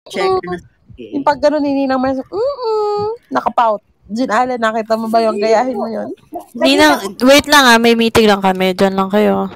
Check na. Yung pag gano'n, Ninang Mercy, nakapout. Jin Allen, nakita mo ba yung gayahin mo yun? Ninang, wait lang may meeting lang kami. Diyan lang kayo.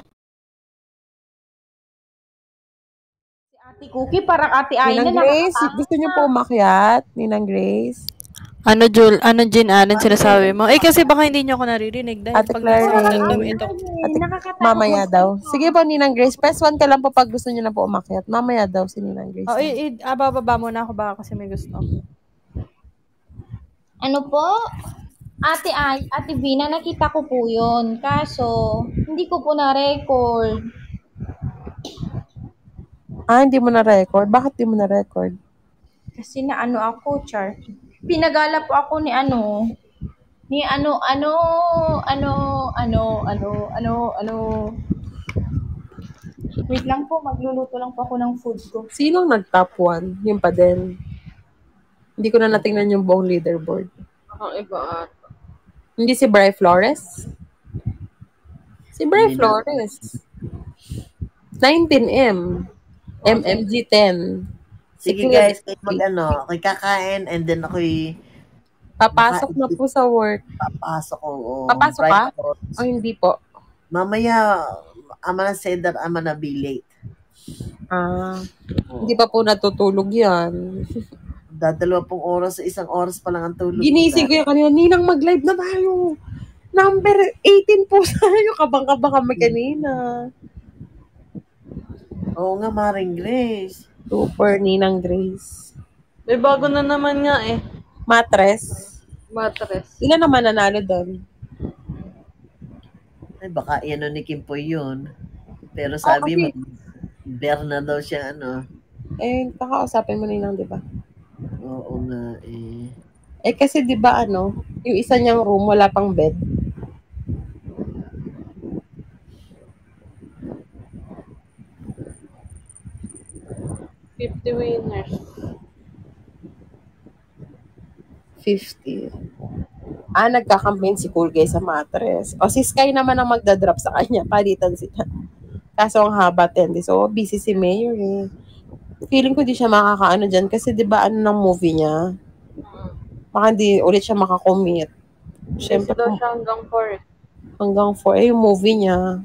Si Ate Cookie, parang Ate Aina. Ninang Grace, gusto niyo po umakyat? Ninang Grace? Ano, Jin Allen sinasabi mo? Kasi baka hindi niyo ako naririnig. Dahil Ate Claire, mamaya daw. Sige po, Ninang Grace. Press 1 ka lang po pag gusto niyo na po umakyat. Mamaya daw si Ninang Grace. Bababa muna ako baka kasi may gusto. Ano po? Ate Vina, nakita ko po yun. Kaso, hindi ko po na-record. Hindi mo na-record? Bakit di mo na-record? Kasi ako, Char. Pinagala po ako ni Wait lang po, magluluto lang po ako ng food ko. Sinong nag-top 1? Yung pa din. Hindi ko na natingnan yung buong leaderboard. Iba ata. Hindi si Bri Flores? Si Bri Flores. 19M. MMG 10. Sige guys, ako'y kakain and then ako'y papasok na po sa work. Papasok ko. Papasok ka? O hindi po? Mamaya, I'm gonna say that I'm gonna be late. Hindi pa po natutulog yan. 2 oras, 1 oras pa lang ang tulog. Ginising ko yung kanina, Ninang, mag-live na tayo. Number 18 po tayo. Kabang-kabang kami kanina. Oo nga, Maring Grace. Super, Ninang Grace. May bago na naman nga Mattress. Ilan naman nanalo doon? Ay, baka ni Kimpoy yun. Pero sabi mo, bear na daw siya, kakausapin mo Ninang, di ba? Oo nga, kasi di ba yung isa niyang room, wala pang bed. $50 winners. 50. Nagka-campaign si Cool Guy sa mattress. O si Sky naman ang magdadrop sa kanya. Palitan sila. Kaso ang haba 10. So, busy si Mayor Feeling ko di siya makakaano dyan kasi di ba ng movie niya? Baka hindi ulit siya makakommit. Siyempre daw siya hanggang 4. Hanggang 4. Yung movie niya.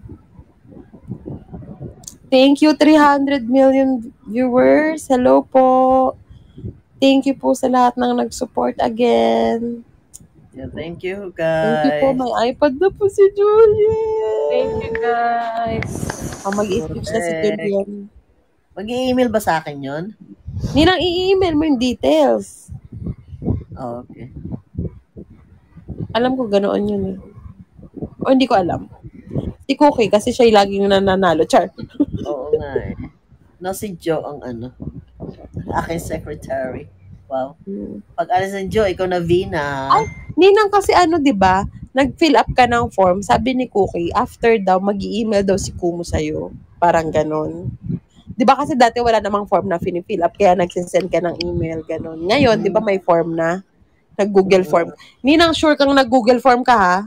Thank you, 300 million viewers. Hello po. Thank you po sa lahat ng nag-support again. Yeah, thank you, guys. Thank you po. May iPad na po si Julian. Thank you, guys. Mag-i-speech na si Julian. Mag-i-email ba sa akin yun? Ninang, i-email mo yung details. Okay. Alam ko ganoon yun O hindi ko alam. Si Cookie kasi siya yung laging nananalo. Char. Oo nga No, si Joe ang aking secretary. Wow. Pag alis ng Joe, ikaw na Vina. Ninang kasi di ba? Nag-fill up ka ng form. Sabi ni Cookie, after daw, mag-i-email daw si Kumu sa'yo. Parang ganon. Di ba kasi dati wala namang form na finifill up, kaya nagsisend ka ng email, ganon. Ngayon, di ba may form na? Nag-Google form. Ninang, sure kang nag-Google form ka, ha?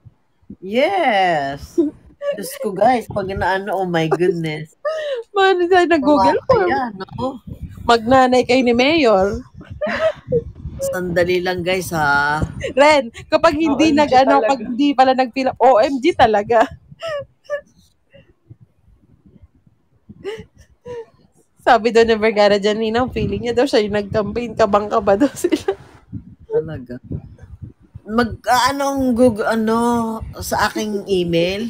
Yes. Diyos ko, guys, pag oh my goodness. Nag-Google form. Magnanay kayo ni Mayor. Sandali lang, guys, ha? Ren, kapag hindi pag hindi pala nag-fill up, OMG talaga. Sabi daw ni Vergara dyan, Ninang, feeling niya daw siya yung nag-campaign, kabang-kaba daw sila. Talaga. Google, sa aking email?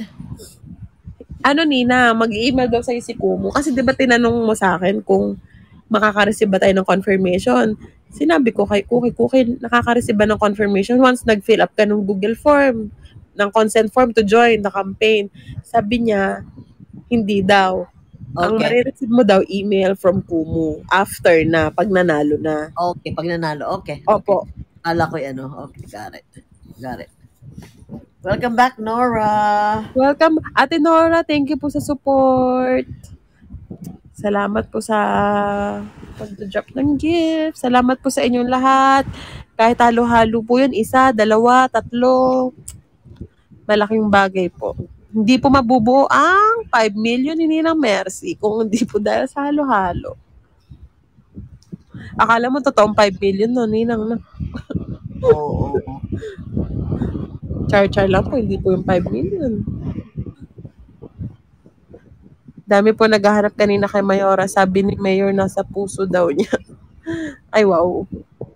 Nina, mag-email daw sa'yo si Kumu. Kasi di ba tinanong mo sa akin kung makaka-receive ba tayo ng confirmation? Sinabi ko kay Cookie, nakaka-receive ba ng confirmation once nag-fill up ka ng Google form, ng consent form to join the campaign? Sabi niya, hindi daw. Okay. Ang marireceive mo daw email from Kumu after na, pag nanalo na. Okay, pag nanalo. Okay. Opo. Kala ko Okay, got it. Welcome back, Nora. Welcome. Ate Nora, thank you po sa support. Salamat po sa pag-drop ng gift. Salamat po sa inyong lahat. Kahit halo-halo po yun, 1, 2, 3. Malaking bagay po. Hindi po mabubuo ang 5 million ni Ninang Mercy kung hindi po dahil sa halo-halo. Akala mo totoong 5 million no, ninang na. Oo. Char-char lang po, hindi po yung 5 million. Dami po naghahanap kanina kay Mayora. Sabi ni Mayor nasa puso daw niya. Ay, wow.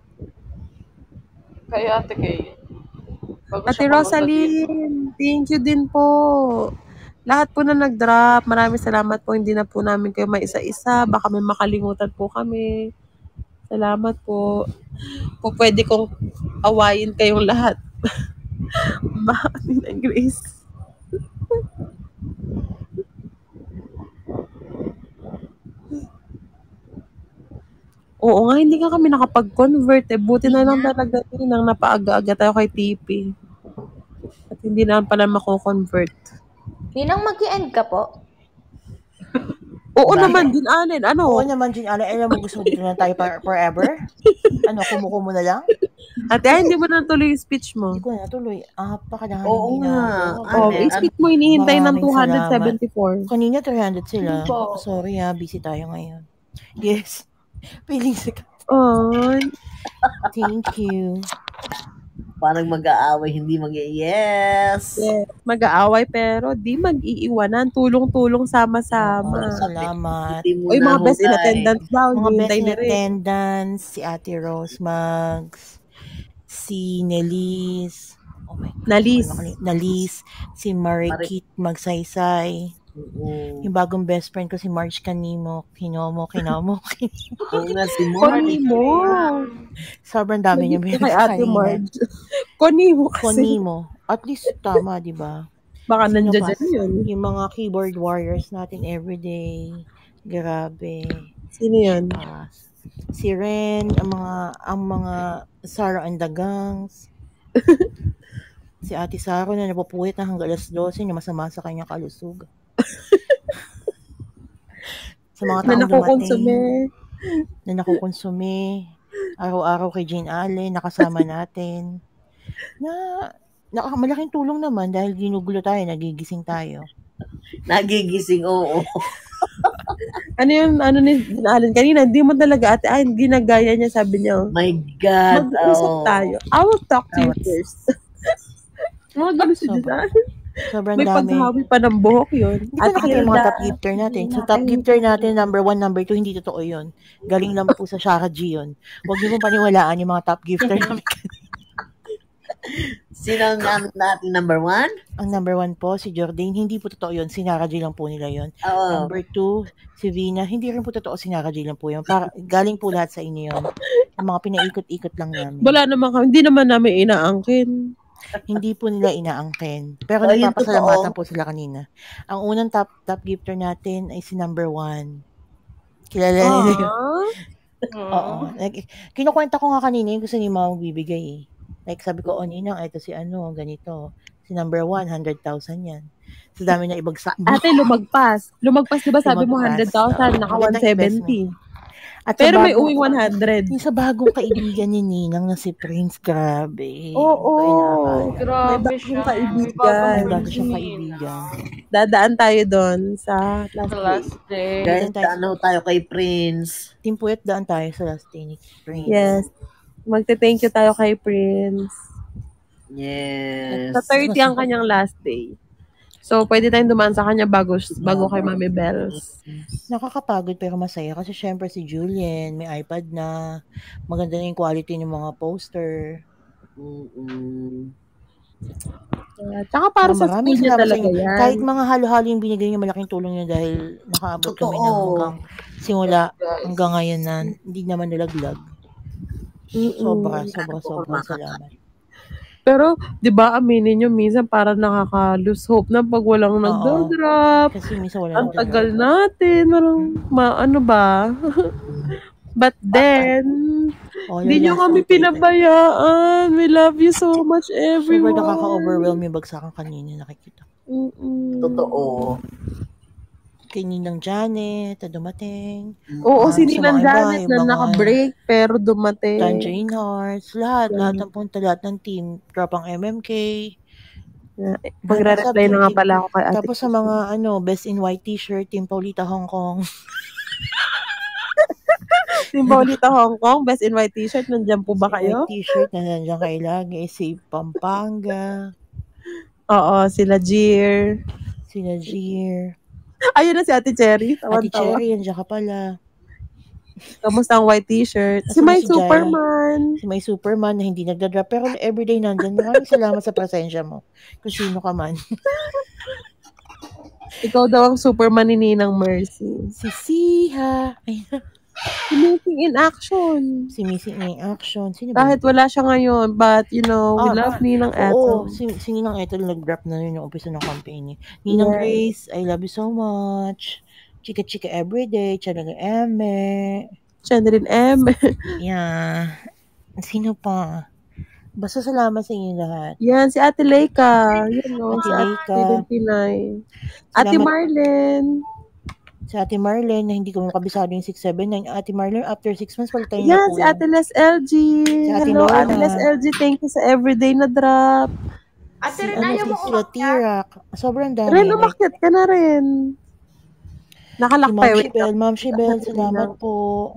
Kaya ate Kay. Ate Rosaline, thank you din po. Lahat po na nag-drop. Maraming salamat po. Hindi na po namin kayo may isa-isa. Baka may makalimutan po kami. Salamat po. Po pwede kong awayin kayong lahat. Bakit na Grace? Oo nga, hindi nga kami nakapag-convert eh. Buti na lang talaga nang napaaga-aga tayo kay TP. At hindi na pala mako-convert. Ninang mag-end ka po? Oo naman, din Allen. Ano? Oo naman, Jean Allen. Alam mo, gusto mo dito na tayo forever? Ano, kumukumo na lang? Ate, hindi mo na tuloy yung speech mo. Hindi ko na natuloy. Pakadahan Oo hindi na nga. ako. Oh, yung speech mo, hinihintay ng Maraming 274. Kanina 300 sila. Po. Sorry busy tayo ngayon. Yes. Feelings like, Oh, thank you. Parang mag-aaway, hindi mag-yes. yes. Mag-aaway pero di mag-iiwanan. Tulong-tulong sama-sama. Salamat. Hindi mo O yung mga best in nahukay. attendance daw. Mga best Hintay in ni Rick. attendance, si Ate Rose Mags, si Nelis, oh my God, Nalis. Nalis, si Marikit Magsaysay, Oo. yung bagong best friend ko si Marge Kanimo, Kinamo. Oo nga, si Koni Mark. mo. Sobrang dami niya Kay Ate Marge. Koni mo kasi. Konimo. At least tama, di ba? Baka Sino nandiyan pa? dyan yun. Yung mga keyboard warriors natin everyday. Grabe. Sino yun? Si Ren, ang mga Sarah and the Gangs. Si Ate Saro na napupuwit na hanggang alas 12 na masama sa kanyang kalusugan. Sa mga taong dumating na nakukonsume araw-araw kay Jean Allen, nakasama natin. Malaking tulong naman dahil ginugulo tayo, nagigising tayo. Nagigising, oo. Ano ni Allen kanina, hindi mo talaga ate, ginagaya niya, sabi niya. My God. Mag-usap tayo. I will talk to you first. Mga ganun si Jean Allen. Sobrang May dami. paghahawi pa ng buhok yun. Hindi ko nakita yung mga top gifter natin. Sa top gifter natin, number 1, number 2, hindi totoo yun. Galing lang po sa Shaka G yun. Huwag niyo pong paniwalaan yung mga top gifter namin. Sino ang natin number 1? Ang number 1 po, si Jordan. Hindi po totoo yun. Si Nara G lang po nila yun. Oo. Number 2, si Vina. Hindi rin po totoo si Nara G lang po yun. Galing po lahat sa inyo yun. Yung mga pinaikot-ikot lang namin. Wala naman kami, hindi naman namin inaangkin. Hindi po nila inaangkin. Pero Oh, yun nagpapasalamatan totoo. po sila kanina. Ang unang top gifter natin ay si number 1. Kilala nila yun. Oo. Kinukwenta ko nga kanina yung gusto ni Mama magbibigay eh. Like sabi ko, Ninang, ito si ganito. Si number 1, 100,000 yan. Sa dami na ibagsak mo. Ate, lumagpas. Lumagpas, di ba sabi mo Lumagpas. 100,000, naka Magandang 170. At Pero may bagong- uwing 100. Yung sa bagong kaibigan ni Ninang na si Prince, grabe. Oo. May Grabe May siya. bagong kaibigan. bago siyang kaibigan. Dadaan tayo doon sa Sa last last day. Guys, ano tayo kay Prince. Team Puyat, daan tayo sa last day ni Prince. Yes. Magte-thank you tayo kay Prince. Yes. Sa 30 ang kanyang last day. So, pwede tayong dumaan sa kanya bago kay Mami Bells. Nakakapagod pero masaya kasi syempre si Julian, may iPad na, maganda na yung quality ng mga poster. Mm-mm. Tsaka para sa Maraming school niya salamat sa talaga inyo. yan. Kahit mga halo-halo yung binigay niyo, malaking tulong niyo dahil nakaabot kami ng Totoo. hanggang simula hanggang ngayon na hindi naman nalaglag. Sobra salamat. Pero, di ba, aminin nyo, minsan parang nakaka-lose hope na pag walang nagdo-drop. Kasi minsan wala Ang nang tagal natin. Parang, ano ba? But then, hindi nyo kami pinabayaan. We love you so much, everyone. Sobrang nakaka-overwhelm yung bagsakan kanina nakikita. Totoo. Kay Ninang Janet, na dumating. Oo, si sa Ninang mga iba, Janet yung na mga naka-break pero dumating. Tangerine Hearts, lahat ng punta, lahat ng team, tropang MMK. Magre-reply na nga pala ako kay Ate. Tapos sa mga best in white t-shirt, Team Paulita Hong Kong. Team Paulita Hong Kong, Best in White T-shirt. Nandiyan po ba kayo? White t-shirt na nandiyan kayo lagi. Si Pampanga. Oo, sila Jeer. Sila Jeer. Ayun na si Ate Cherry. Ate Tawan-tawa. Cherry, nandiyan ka pala. Kamusta ang white T-shirt? Si Asan ba My si Jaya? Superman. Si May Superman na hindi nagdadrop. Pero everyday nandyan. Maraming salamat sa presensya mo. Kung sino ka man. Ikaw daw ang Superman ni Ninang Mercy. Si Siha. Ay, Si Missing in Action. si Missing in Action. Sino ba? Kahit wala siya ngayon, but we love Ninang Oo, Ethel. si Ninang Ethel nag-drop na yun yung umpisa ng campaign niya. Ninang Grace, I love you so much. Chika Chika Everyday, Chalaga Eme. Chandrin M. Yeah. Sino pa? Basta salamat sa inyo lahat. Yan, si Ate Leica. Yun, no? Ate Si Leica. Ate Pinay. Ate Salamat. Marlene. Si Ate Marlene, na hindi ko makabisado yung 679. Ate Marlene, after 6 months, pala tayo Yan, si Ate Les LG. Ate Hello, Lorna. Ate Les LG. Thank you sa everyday na drop. Ate Ren, Ano, ayaw mo sila Tirak. Sobrang dami. Ren, umakyat ka na rin. Si Nakalakpay. Wait lang. Ma'am Shibel, salamat po.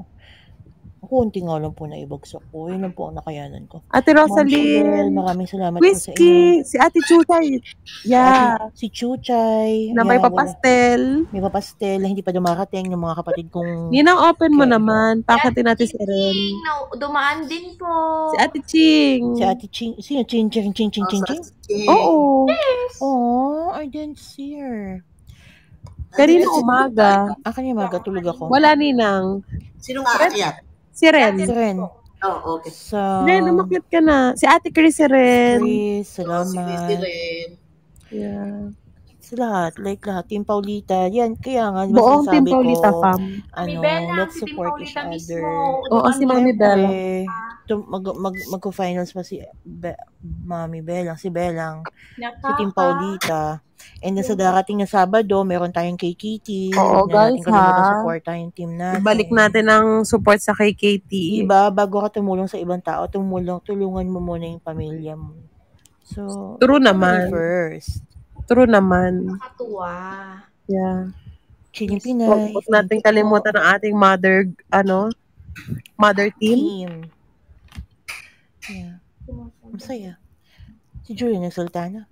Kunti nga lang po na ibagsak ko. Yun lang po ang nakayanan ko. Ate Ma'am Shibel, Rosaline. maraming salamat po sa inyo. Whiskey. Si Ate Chuchay. Yeah. Si Chuchay. Na may Yeah, papastel. may papastel na hindi pa dumarating ng mga kapatid kong... Ninang open mo Okay. naman. Pakitin natin si Ren. No, dumaan din po. Si Ate Ching. Si Ate Ching. Sino? Ching, Ching, Ching, Ching, Ching, Ching? Oo. Oh, I didn't see her. Kanina umaga. Kanina magatulog ako. Wala Ninang. Sinong aakyat? Si Ren. Si Ren. Oh, okay. Sa... Ren, umakyat ka na. Si Ate Chris si Ren. Chris, Si salamat. rin. Yeah. Sa lahat, like lahat. Team Paulita. Yan, kaya nga, Buong Team masasabi Paulita ko, fam. Mami Bella, let's si Team support each Paulita other. mismo. Oo, si Mami Bella. Magko-finals pa si Mami Belang, si Belang, si Team Paulita. And then sa darating na Sabado, meron tayong kay Kitty. Oo, Huwag na natin guys, kalimutan ha? support tayong team natin. Ibalik natin ang support sa KKT. Diba, bago ka tumulong sa ibang tao, tulungan mo muna yung pamilya mo. So, True family naman. first. True naman. Nakatuwa. Yeah. Chiling Pinay. Huwag natin kalimutan ang ating mother team. Team. Yeah. Masaya. Si Julian Sultana.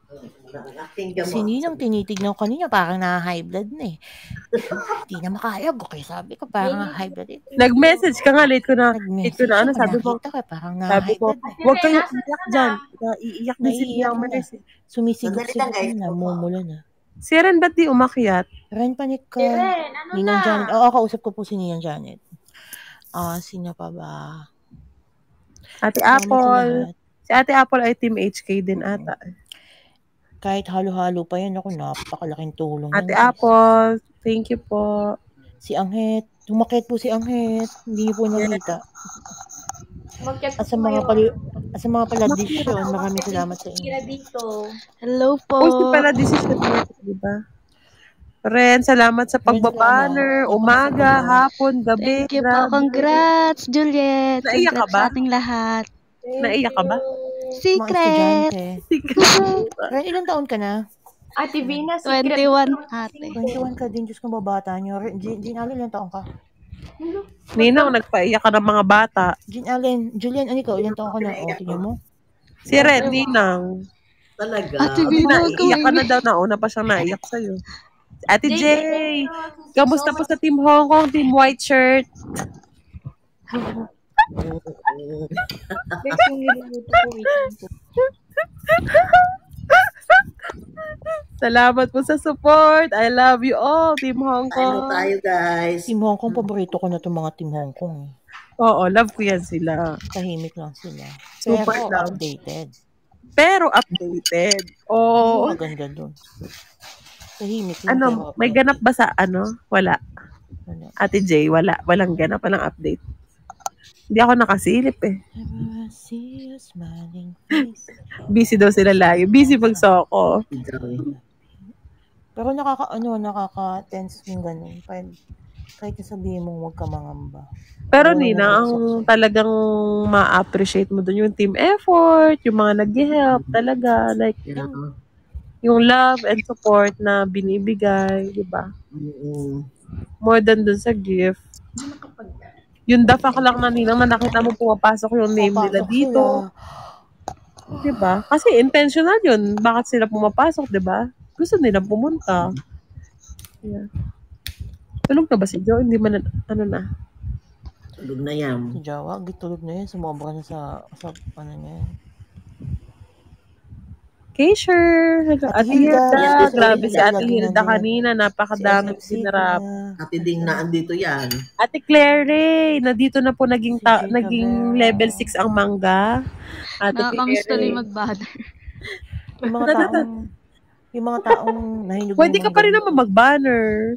Si Ninang tinitignan ko kanina, parang na-high blood na eh. Hindi na makayag. Okay, sabi ko, parang high blood eh. Nag-message ka nga, late ko na ano, sabi ko, nakita ko, parang na-high blood eh. huwag kayo iiyak dyan. Iiyak na si Naiiyak Biang na. Sumisigop-sigop na, mumula na. Si Ren, ba't di umakyat? Ren, panik ka. Si Ren, ano Ninang na? Janet. Oo, kausap ko po si Ninang Janet. Sino pa ba? Ate Salamat sa Apple. lahat. Si Ate Apple ay Team HK din ata. Kahit halo-halo pa yan, ako napakalaking tulong. Ate yan. Apple, thank you po. Si Anghet. Tumakit po si Anghet. Hindi niyo po nakita. Magkat At sa mga paladisyon, maraming salamat sa inyo. dito. Hello po. Post pala decision natin, di ba? Ren, salamat sa pagbabanner. salamat. Umaga, hapon, gabi. Thank you po. grabe. Congrats, Juliet. Naiyak ka Congrats ba? sa ating lahat. Naiyak ka ba? Mga Secret. estudyante. Ren, ilang taon ka na? Ate Vina, secret. 21 ate. 21 ka din, Diyos kong babata nyo. Jean Allen, ilang taon ka? Ninang, nagpaiyak ka ng mga bata. Jean Allen, Julian, ano ikaw? Ilang taon ka na? O, tingnan mo. Si Ren, Ninang. Talaga. Ate Sabi Vina, na, iiyak ka na daw. Nauna pa siyang naiyak sa'yo. Ate Jay, kamusta po sa Team Hong Kong, Team White Shirt? Salamat po sa support. I love you all, Team Hong Ano Kong. tayo, guys? Team Hong Kong, paborito ko na itong mga Team Hong Kong. Oo, love ko yan sila. Tahimik lang sila. Super Pero love. updated. Pero updated. Oo. Maganda dun. Tahimik lang. Ano, pero may updated. ganap ba sa ano? Wala. Wala. Ate Jay, wala. Walang ganap, walang update. Hindi ako nakasilip eh. Never see a smiling face. Busy daw sila lagi. Busy magsoko. Pero nakaka-tense yung ganun. Kahit sabihin mong huwag ka mangamba. Pero Oo, Nina, ang nakakasaksak. talagang ma-appreciate mo dun yung team effort, yung mga nag-help talaga. Like, yung love and support na binibigay, di ba? More than dun sa gift. Yung dafak lang na ninang na nakita mo pumapasok yung name nila Papasok dito. sila. Diba? Kasi intentional yun. Bakit sila pumapasok, diba? Gusto nilang pumunta. Yeah. Tulog na ba si Joe? Hindi man, ano na. Tulog na yan. Si Jawa, gitulog na yan. Sumobra na sa ano niya. Keisher! Ate Hilda. Hilda! Yes, Grabe Ate si Ate Hilda. Hilda kanina. Napakadami Si SFC sinarap. na. Ate Ding na andito yan. Ate Claire Ray! Nandito na po naging, Si Jay naging Cabrera. level 6 ang mangga. Ate Nakakamiss Claire tuloy Ray. mag-bother. Yung mga taong nahinog Pwede ka pa rin naman mag-banner.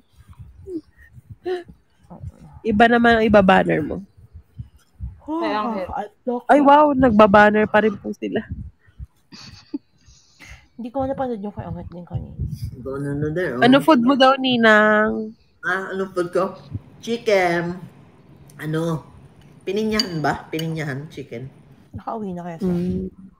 Iba naman ang iba-banner mo. Ay wow, nagba-banner pa rin po sila. Hindi ko napanood yung kay Angat din kanina. Doon na there. Ano food mo daw, Ninang? Ano food ko? Chicken. Ano? Pininyahan ba? Pininyahan chicken. Nakauwi na kaya siya.